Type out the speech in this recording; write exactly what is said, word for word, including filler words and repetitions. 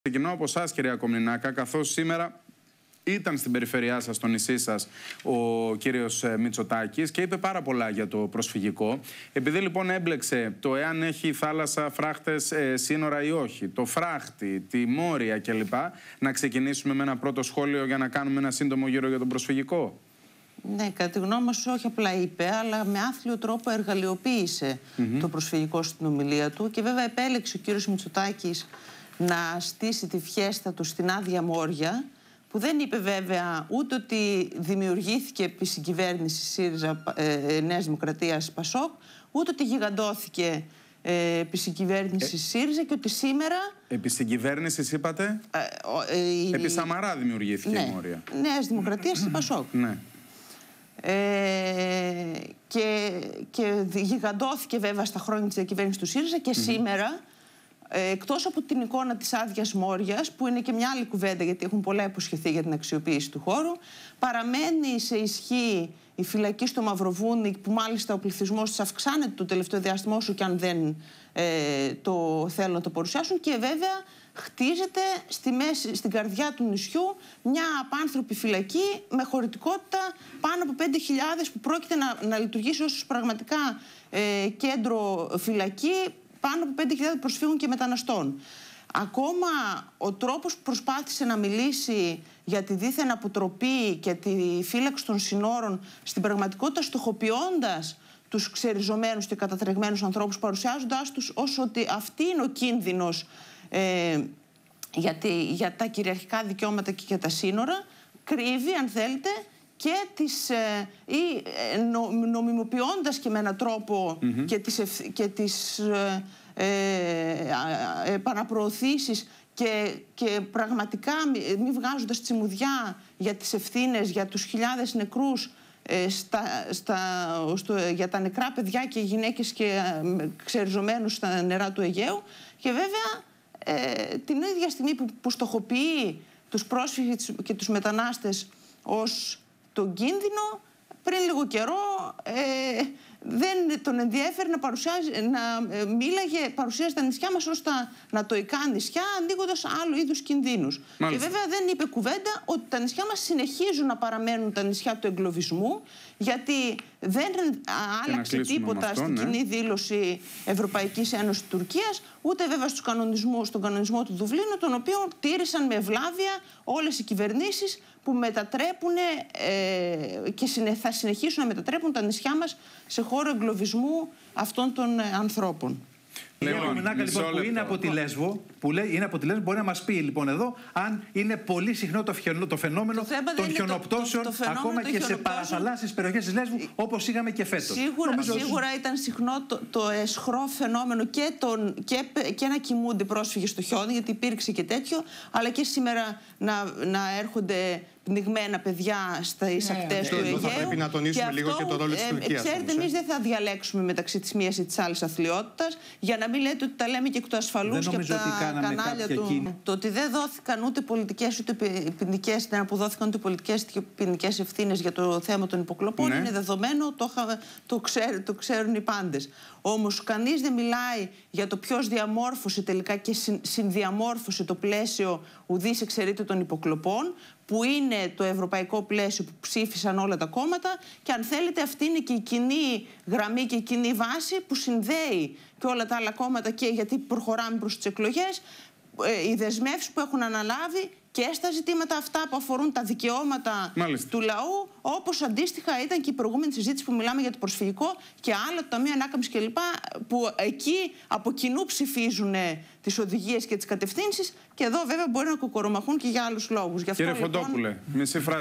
Ξεκινώ από εσάς, κυρία Κομνηνάκα, καθώς σήμερα ήταν στην περιφερειά σας, στο νησί σας, ο κύριος Μητσοτάκης και είπε πάρα πολλά για το προσφυγικό. Επειδή λοιπόν έμπλεξε το εάν έχει θάλασσα, φράχτες, ε, σύνορα ή όχι, το φράχτη, τη μόρια κλπ. Να ξεκινήσουμε με ένα πρώτο σχόλιο για να κάνουμε ένα σύντομο γύρο για τον προσφυγικό. Ναι, κατά τη γνώμη μας όχι απλά είπε, αλλά με άθλιο τρόπο εργαλειοποίησε mm-hmm. το προσφυγικό στην ομιλία του και βέβαια επέλεξε ο κύριος Μητσοτάκης να στήσει τη φιέστα του στην άδεια Μόρια, που δεν είπε βέβαια ούτε ότι δημιουργήθηκε επί συγκυβέρνηση ΣΥΡΙΖΑ ε, Νέας Δημοκρατίας Πασόκ, ούτε ότι γιγαντώθηκε ε, επί συγκυβέρνηση ε, ΣΥΡΙΖΑ και ότι σήμερα... Επί συγκυβέρνησης είπατε, ε, ε, ε, επί Σαμαρά δημιουργήθηκε ναι, η Μόρια. Νέας Δημοκρατίας Πασόκ. Ναι. Ε, και, και γιγαντώθηκε βέβαια στα χρόνια της διακυβέρνησης του ΣΥΡΙΖΑ και mm-hmm. σήμερα, εκτός από την εικόνα της άδειας Μόριας, που είναι και μια άλλη κουβέντα γιατί έχουν πολλά υποσχεθεί για την αξιοποίηση του χώρου, παραμένει σε ισχύ η φυλακή στο Μαυροβούνι, που μάλιστα ο πληθυσμός της αυξάνεται το τελευταίο διάστημα, όσο και αν δεν ε, το θέλουν να το παρουσιάσουν, και βέβαια χτίζεται στη μέση, στην καρδιά του νησιού μια απάνθρωπη φυλακή με χωρητικότητα πάνω από πέντε χιλιάδες, που πρόκειται να, να λειτουργήσει ως πραγματικά ε, κέντρο φυλακή πάνω από πέντε χιλιάδες προσφύγων και μεταναστών. Ακόμα ο τρόπος που προσπάθησε να μιλήσει για τη δίθεν αποτροπή και τη φύλαξη των συνόρων, στην πραγματικότητα στοχοποιώντας τους ξεριζωμένους και κατατρεγμένους ανθρώπους, παρουσιάζοντάς τους ως ότι αυτή είναι ο κίνδυνος ε, για, τη, για τα κυριαρχικά δικαιώματα και για τα σύνορα, κρύβει, αν θέλετε, και τις, ε, ή, ε, νο, νομιμοποιώντας και με έναν τρόπο mm-hmm. και τις, ευ, και τις ε, ε, επαναπροωθήσεις και, και πραγματικά μη, μη βγάζοντας τσιμουδιά για τις ευθύνες, για τους χιλιάδες νεκρούς, ε, στα, στα, στο, για τα νεκρά παιδιά και γυναίκες και ε, ξεριζωμένους στα νερά του Αιγαίου, και βέβαια ε, την ίδια στιγμή που, που στοχοποιεί τους πρόσφυγες και τους μετανάστες ως τον κίνδυνο, πριν λίγο καιρό ε, δεν τον ενδιέφερε να, παρουσιάζει, να ε, μίλαγε, παρουσίαζε τα νησιά μας ως τα νατοϊκά νησιά, ανοίγοντας άλλου είδους κινδύνους. Μάλιστα. Και βέβαια δεν είπε κουβέντα ότι τα νησιά μας συνεχίζουν να παραμένουν τα νησιά του εγκλωβισμού, γιατί δεν άλλαξε τίποτα αυτό, στην ναι. κοινή δήλωση Ευρωπαϊκής Ένωσης Τουρκίας, ούτε βέβαια στους κανονισμούς, στον κανονισμό του Δουβλίνου, τον οποίο τήρησαν με ευλάβεια όλες οι κυβερνήσεις που μετατρέπουν ε, και θα συνεχίσουν να μετατρέπουν τα νησιά μας σε χώρο εγκλωβισμού αυτών των ε, ανθρώπων. Κύριε Κομνηνάκα, λοιπόν, που είναι από τη Λέσβο, που λέει, είναι από τη Λέσβο, μπορεί να μας πει λοιπόν εδώ αν είναι πολύ συχνό το, φαινο, το φαινόμενο το των χιονοπτώσεων, το, το, το ακόμα και σε παραθαλάσσιες περιοχές της Λέσβου, όπως είχαμε και φέτος. Σίγουρα, σίγουρα ήταν συχνό το, το εσχρό φαινόμενο και, τον, και, και να κοιμούνται πρόσφυγες στο χιόνι, γιατί υπήρξε και τέτοιο, αλλά και σήμερα να, να έρχονται πνιγμένα παιδιά στις ναι, ακτές ναι, του Αιγαίου. Θα πρέπει να τονίσουμε και λίγο αυτό, και το ρόλο της Τουρκίας. Ε, ξέρετε, εμείς δεν θα διαλέξουμε μεταξύ της μίας ή της άλλης αθλιότητας, για να μην λέτε ότι τα λέμε και εκ του ασφαλούς και από τα κανάλια του. Εκείνη. Το ότι δεν δόθηκαν ούτε πολιτικές ούτε ποινικές, δεν αποδόθηκαν ούτε πολιτικές και ποινικές ευθύνες για το θέμα των υποκλοπών, ναι. είναι δεδομένο, το, το, ξέρ, το ξέρουν οι πάντες. Όμως κανείς δεν μιλάει για το ποιος διαμόρφωσε τελικά και συν, συνδιαμόρφωσε το πλαίσιο ουδής εξαιρείται των υποκλοπών, που είναι το ευρωπαϊκό πλαίσιο που ψήφισαν όλα τα κόμματα, και αν θέλετε αυτή είναι και η κοινή γραμμή και η κοινή βάση που συνδέει και όλα τα άλλα κόμματα, και γιατί προχωράμε προς τις εκλογές, ε, οι δεσμεύσεις που έχουν αναλάβει και στα ζητήματα αυτά που αφορούν τα δικαιώματα Μάλιστα. του λαού, όπως αντίστοιχα ήταν και η προηγούμενη συζήτηση που μιλάμε για το προσφυγικό και άλλα, το Ταμείο Ανάκαμψης κλπ., που εκεί από κοινού ψηφίζουν τις οδηγίες και τις κατευθύνσεις, και εδώ βέβαια μπορεί να κοκορομαχούν και για άλλους λόγους. Κύριε Φοντόπουλε, μισή φράση.